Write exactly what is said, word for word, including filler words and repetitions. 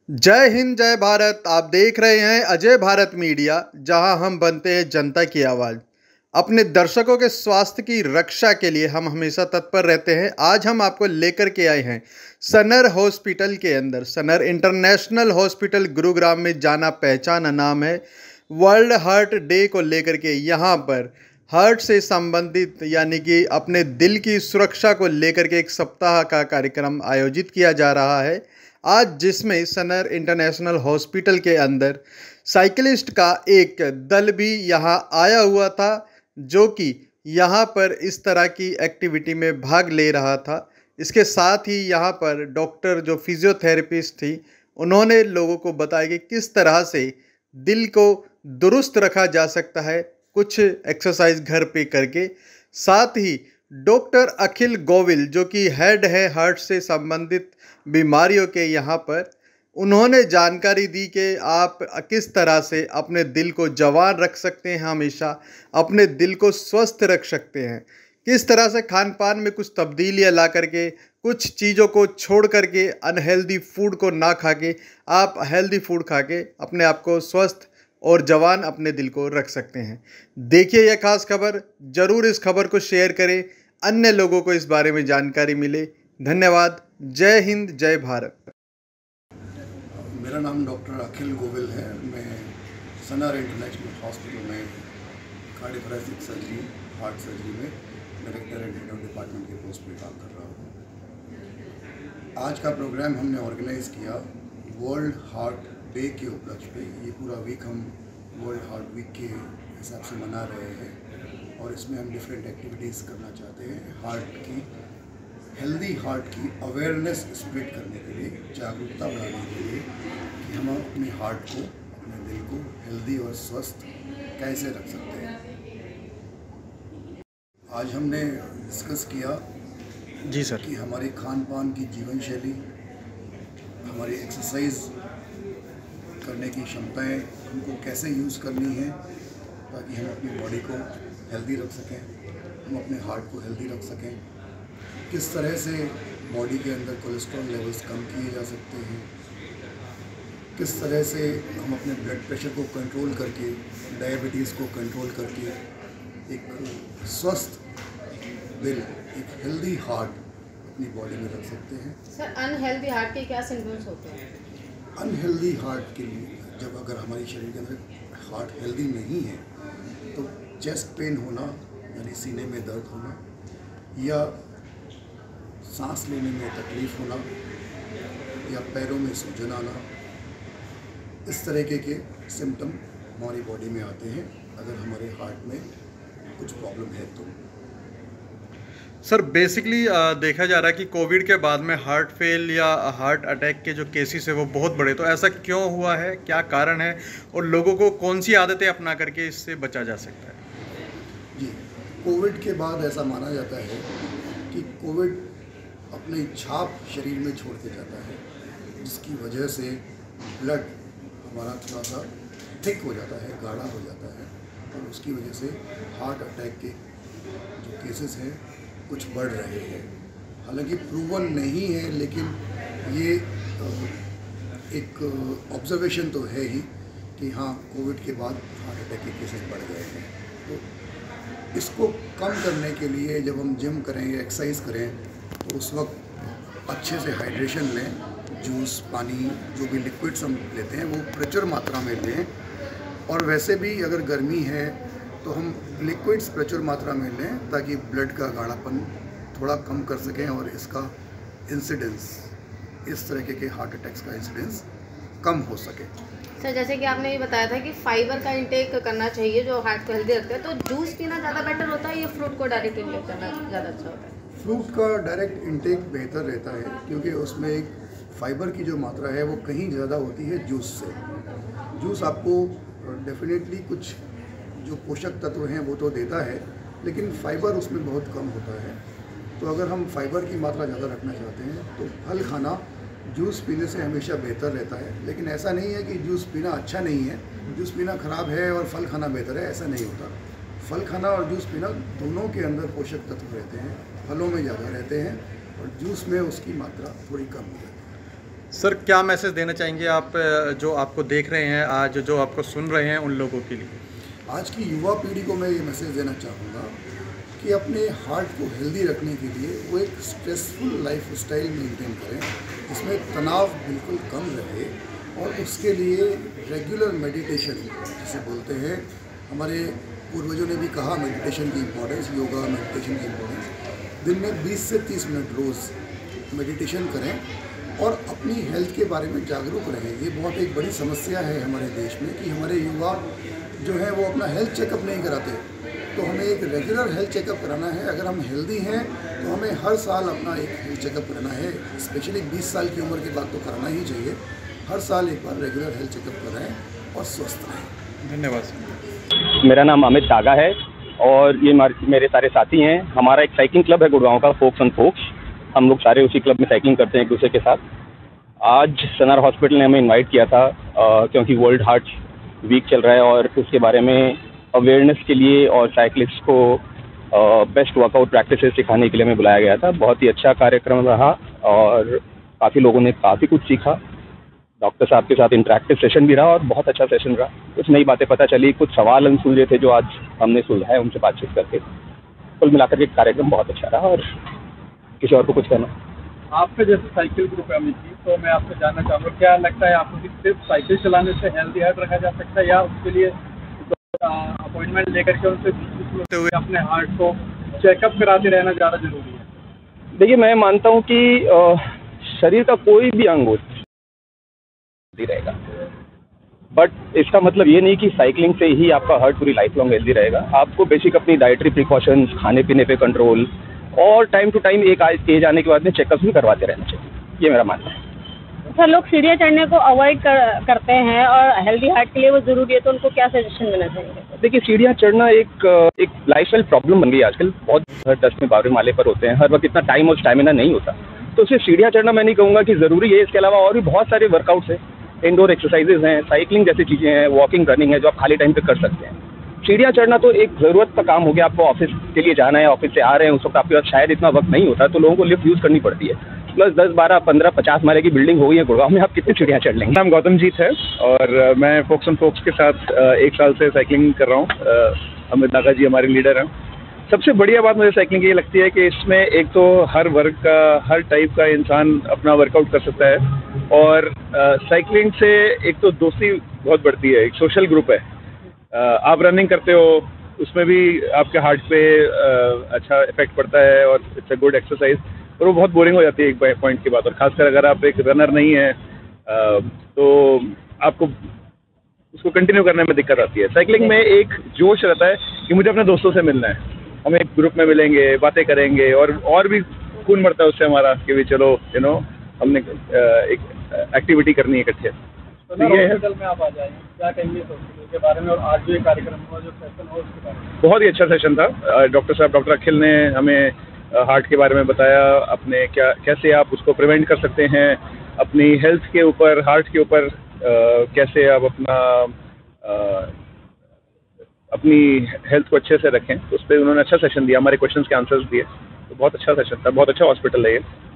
जय हिंद जय भारत। आप देख रहे हैं अजय भारत मीडिया, जहां हम बनते हैं जनता की आवाज़। अपने दर्शकों के स्वास्थ्य की रक्षा के लिए हम हमेशा तत्पर रहते हैं। आज हम आपको लेकर के आए हैं सनर हॉस्पिटल के अंदर। सनर इंटरनेशनल हॉस्पिटल गुरुग्राम में जाना पहचाना नाम है। वर्ल्ड हार्ट डे को लेकर के यहाँ पर हार्ट से संबंधित यानी कि अपने दिल की सुरक्षा को लेकर के एक सप्ताह का कार्यक्रम आयोजित किया जा रहा है आज, जिसमें सनर इंटरनेशनल हॉस्पिटल के अंदर साइकिलिस्ट का एक दल भी यहाँ आया हुआ था, जो कि यहाँ पर इस तरह की एक्टिविटी में भाग ले रहा था। इसके साथ ही यहाँ पर डॉक्टर जो फिजियोथेरेपिस्ट थी, उन्होंने लोगों को बताया कि किस तरह से दिल को दुरुस्त रखा जा सकता है कुछ एक्सरसाइज घर पे करके। साथ ही डॉक्टर अखिल गोविल, जो कि हेड है हार्ट से संबंधित बीमारियों के, यहाँ पर उन्होंने जानकारी दी कि आप किस तरह से अपने दिल को जवान रख सकते हैं, हमेशा अपने दिल को स्वस्थ रख सकते हैं, किस तरह से खान पान में कुछ तब्दीलियाँ ला करके, कुछ चीज़ों को छोड़ करके, अनहेल्दी फूड को ना खा के आप हेल्दी फूड खा के अपने आप को स्वस्थ और जवान अपने दिल को रख सकते हैं। देखिए यह खास खबर, ज़रूर इस खबर को शेयर करें, अन्य लोगों को इस बारे में जानकारी मिले। धन्यवाद। जय हिंद जय भारत। मेरा नाम डॉक्टर अखिल गोविल है। मैं सनर इंटरनेशनल हॉस्पिटल में कार्डियोथोरेसिक सर्जरी, हार्ट सर्जरी में director and head of department के पोस्ट पे काम कर रहा हूँ। आज का प्रोग्राम हमने ऑर्गेनाइज़ किया वर्ल्ड हार्ट डे के उपलक्ष्य पे। ये पूरा वीक हम वर्ल्ड हार्ट वीक के हिसाब से मना रहे हैं और इसमें हम डिफरेंट एक्टिविटीज़ करना चाहते हैं। हार्ट की हेल्दी हार्ट की अवेयरनेस स्प्रेड करने के लिए, जागरूकता बढ़ाने के लिए कि हम अपने हार्ट को, अपने दिल को हेल्दी और स्वस्थ कैसे रख सकते हैं। आज हमने डिस्कस किया जी सर कि हमारी खान पान की जीवन शैली, हमारी एक्सरसाइज करने की क्षमताएं हमको कैसे यूज़ करनी है ताकि हम अपनी बॉडी को हेल्दी रख सकें, हम अपने हार्ट को हेल्दी रख सकें, किस तरह से बॉडी के अंदर कोलेस्ट्रॉल लेवल्स कम किए जा सकते हैं, किस तरह से हम अपने ब्लड प्रेशर को कंट्रोल करके, डायबिटीज़ को कंट्रोल करके एक स्वस्थ दिल, एक हेल्दी हार्ट अपनी बॉडी में रख सकते हैं। सर, अनहेल्दी हार्ट के क्या सिम्टम्स होते हैं? अनहेल्दी हार्ट के लिए, जब अगर हमारे शरीर के अंदर हार्ट हेल्दी नहीं है तो चेस्ट पेन होना यानी सीने में दर्द होना, या सांस लेने में तकलीफ़ होना, या पैरों में सूजन आना, इस तरीके के सिम्टम हमारी बॉडी में आते हैं अगर हमारे हार्ट में कुछ प्रॉब्लम है तो। सर, बेसिकली देखा जा रहा है कि कोविड के बाद में हार्ट फेल या हार्ट अटैक के जो केसेस है वो बहुत बड़े, तो ऐसा क्यों हुआ है, क्या कारण है और लोगों को कौन सी आदतें अपना करके इससे बचा जा सकता है? जी, कोविड के बाद ऐसा माना जाता है कि कोविड अपनी छाप शरीर में छोड़ के जाता है, जिसकी वजह से ब्लड हमारा थोड़ा सा थिक हो जाता है, गाढ़ा हो जाता है, और उसकी वजह से हार्ट अटैक के जो केसेस हैं कुछ बढ़ रहे हैं। हालांकि प्रूवन नहीं है, लेकिन ये एक ऑब्जर्वेशन तो है ही कि हाँ, कोविड के बाद हार्ट अटैक के केसेस बढ़ गए हैं। तो इसको कम करने के लिए जब हम जिम करें या एक्सरसाइज करें तो उस वक्त अच्छे से हाइड्रेशन लें, जूस, पानी, जो भी लिक्विड्स हम लेते हैं वो प्रचुर मात्रा में लें, और वैसे भी अगर गर्मी है तो हम लिक्विड्स प्रचुर मात्रा में लें ताकि ब्लड का गाढ़ापन थोड़ा कम कर सकें और इसका इंसिडेंस, इस तरह के हार्ट अटैक्स का इंसिडेंस कम हो सके। सर, जैसे कि आपने ये बताया था कि फाइबर का इंटेक करना चाहिए जो हार्ट को हेल्दी रखता है, तो जूस पीना ज़्यादा बेटर होता है या फ्रूट को डायरेक्ट इंटेक करना ज़्यादा अच्छा होता है? फ्रूट का डायरेक्ट इंटेक बेहतर रहता है क्योंकि उसमें एक फाइबर की जो मात्रा है वो कहीं ज़्यादा होती है जूस से। जूस आपको डेफिनेटली कुछ जो पोषक तत्व हैं वो तो देता है, लेकिन फाइबर उसमें बहुत कम होता है। तो अगर हम फाइबर की मात्रा ज़्यादा रखना चाहते हैं तो फल खाना जूस पीने से हमेशा बेहतर रहता है। लेकिन ऐसा नहीं है कि जूस पीना अच्छा नहीं है, जूस पीना ख़राब है और फल खाना बेहतर है, ऐसा नहीं होता। फल खाना और जूस पीना दोनों के अंदर पोषक तत्व रहते हैं, फलों में ज़्यादा रहते हैं और जूस में उसकी मात्रा थोड़ी कम हो जाती है। सर क्या मैसेज देना चाहेंगे आप अ, जो आपको देख रहे हैं आज, जो आपको सुन रहे हैं, उन लोगों के लिए? आज की युवा पीढ़ी को मैं ये मैसेज देना चाहूँगा कि अपने हार्ट को हेल्दी रखने के लिए वो एक स्ट्रेसफुल लाइफ स्टाइल मेंटेन करें, जिसमें तनाव बिल्कुल कम रहे, और उसके लिए रेगुलर मेडिटेशन जिसे बोलते हैं, हमारे पूर्वजों ने भी कहा मेडिटेशन की इम्पोर्टेंस, योगा मेडिटेशन की इम्पोर्टेंस, दिन में बीस से तीस मिनट रोज़ मेडिटेशन करें और अपनी हेल्थ के बारे में जागरूक रहें। ये बहुत एक बड़ी समस्या है हमारे देश में कि हमारे युवा जो है वो अपना हेल्थ चेकअप नहीं कराते, तो हमें एक रेगुलर हेल्थ चेकअप कराना है। अगर हम हेल्दी हैं तो हमें हर साल अपना एक हेल्थ चेकअप कराना है, स्पेशली बीस साल की उम्र के बाद तो कराना ही चाहिए। हर साल एक बार रेगुलर हेल्थ चेकअप कराएं और स्वस्थ रहें। धन्यवाद सर। मेरा नाम अमित तागा है और ये मेरे सारे साथी हैं। हमारा एक साइकिलिंग क्लब है गुड़गांव का, फोक्स एंड फोक्स। हम लोग सारे उसी क्लब में साइकिलिंग करते हैं एक दूसरे के साथ। आज सनार हॉस्पिटल ने हमें इनवाइट किया था आ, क्योंकि वर्ल्ड हार्ट वीक चल रहा है और उसके बारे में अवेयरनेस के लिए और साइकिलिस्ट को बेस्ट वर्कआउट प्रैक्टिसेस सिखाने के लिए हमें बुलाया गया था। बहुत ही अच्छा कार्यक्रम रहा और काफ़ी लोगों ने काफ़ी कुछ सीखा। डॉक्टर साहब के साथ इंटरेक्टिव सेशन भी रहा और बहुत अच्छा सेशन रहा। कुछ नई बातें पता चली, कुछ सवाल अनसुलझे थे जो आज हमने सुलझाए उनसे बातचीत करके। कुल मिलाकर के कार्यक्रम बहुत अच्छा रहा। और किसी और को कुछ कहना? आपका जैसे साइकिल ग्रुप है अमित जी, तो मैं आपसे जानना चाहूँगा, क्या लगता है आपको कि सिर्फ साइकिल चलाने से हेल्दी हार्ट रखा जा सकता है या उसके लिए अपॉइंटमेंट लेकर के उनसे बीच हुए अपने हार्ट को चेकअप कराते रहना ज़्यादा जरूरी है? देखिए, मैं मानता हूँ कि आ, शरीर का कोई भी अंग हेल्दी रहेगा, बट इसका मतलब ये नहीं कि साइकिलिंग से ही आपका हार्ट पूरी लाइफ लॉन्ग हेल्दी रहेगा। आपको बेसिक अपनी डाइटरी प्रिकॉशंस, खाने पीने पे कंट्रोल और टाइम टू टाइम एक एज आने के बाद में चेकअप भी करवाते रहना चाहिए, ये मेरा मानना है। सर, लोग सीढ़ियाँ चढ़ने को अवॉइड कर, करते हैं और हेल्दी हार्ट के लिए वो ज़रूरी है, तो उनको क्या सजेशन देना चाहिए? देखिए, सीढ़ियाँ चढ़ना एक एक लाइफस्टाइल प्रॉब्लम बन गई है आजकल। बहुत हर दस में बारहवें माले पर होते हैं, हर वक्त इतना टाइम और स्टैमिना नहीं होता, तो सिर्फ सीढ़ियाँ चढ़ना मैं नहीं कहूँगा कि ज़रूरी है। इसके अलावा और भी बहुत सारे वर्कआउट्स हैं, इंडोर एक्सरसाइजेज हैं, साइकिलिंग जैसी चीज़ें हैं, वॉकिंग, रनिंग है जो आप खाली टाइम पे कर सकते हैं। सीढ़ियाँ चढ़ना तो एक ज़रूरत का काम हो गया। आपको ऑफिस के लिए जाना है, ऑफिस से आ रहे हैं, उस वक्त आपके पास शायद इतना वक्त नहीं होता, तो लोगों को लिफ्ट यूज़ करनी पड़ती है। प्लस दस बारह पंद्रह पचास माले की बिल्डिंग हो गई है गुड़गांव में, आप कितनी सीढ़ियाँ चढ़ लेंगे? नाम गौतम जीत है और मैं फोक्स एंड फोक्स के साथ एक साल से साइकिलिंग कर रहा हूँ। अमित नागा जी हमारे लीडर हैं। सबसे बढ़िया बात मुझे साइकिलिंग की ये लगती है कि इसमें एक तो हर वर्ग का, हर टाइप का इंसान अपना वर्कआउट कर सकता है और साइकिलिंग से एक तो दोस्ती बहुत बढ़ती है, एक सोशल ग्रुप है। आप रनिंग करते हो, उसमें भी आपके हार्ट पे अच्छा इफेक्ट पड़ता है और इट्स अ गुड एक्सरसाइज, और वो बहुत बोरिंग हो जाती है एक पॉइंट के बाद। और खासकर अगर आप एक रनर नहीं है तो आपको उसको कंटिन्यू करने में दिक्कत आती है। साइकिलिंग में एक जोश रहता है कि मुझे अपने दोस्तों से मिलना है, हम एक ग्रुप में मिलेंगे, बातें करेंगे और और भी खून बढ़ता है उससे हमारा कि भी चलो यू नो हमने एक एक्टिविटी करनी है इकट्ठे। तो ये हॉस्पिटल में आप आ जाएंगे, क्या कहेंगे हॉस्पिटल के बारे में और आज जो ये कार्यक्रम हुआ, जो सेशन हुआ उसके बारे में? बहुत ही अच्छा सेशन था। डॉक्टर साहब, डॉक्टर अखिल ने हमें हार्ट के बारे में बताया, अपने क्या कैसे आप उसको प्रिवेंट कर सकते हैं, अपनी हेल्थ के ऊपर, हार्ट के ऊपर कैसे आप अपना आ, अपनी हेल्थ को अच्छे से रखें। उस पर उन्होंने अच्छा सेशन दिया, हमारे क्वेश्चंस के आंसर्स दिए, तो बहुत अच्छा सेशन था। बहुत अच्छा हॉस्पिटल है ये।